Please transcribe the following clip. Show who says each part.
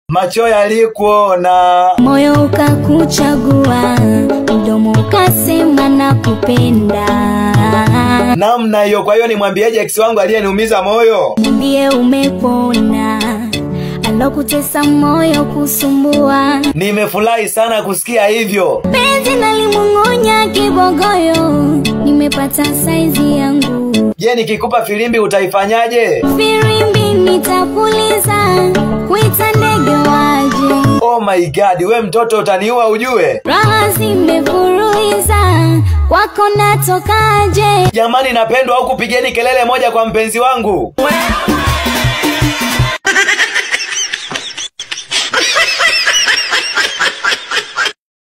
Speaker 1: macho yalikuona,
Speaker 2: moyo ukakuchagua, mdomo ukasema nakupenda.
Speaker 1: Namna hiyo. Kwa hiyo nimwambieje ex wangu aliyeniumiza moyo?
Speaker 2: Niambie umepona, alokutesa moyo kusumbua.
Speaker 1: Nimefurahi sana kusikia hivyo.
Speaker 2: Penzi nalimungonya kibogoyo, nimepata saizi yangu.
Speaker 1: Je, nikikupa filimbi utaifanyaje?
Speaker 2: Filimbi nitapuliza, kuita ndege waje.
Speaker 1: Oh my god, we mtoto utaniua ujue.
Speaker 2: Raha zimefuruiza, kwako natokaje?
Speaker 1: Jamani napendwa huku, pigeni kelele moja kwa mpenzi wangu.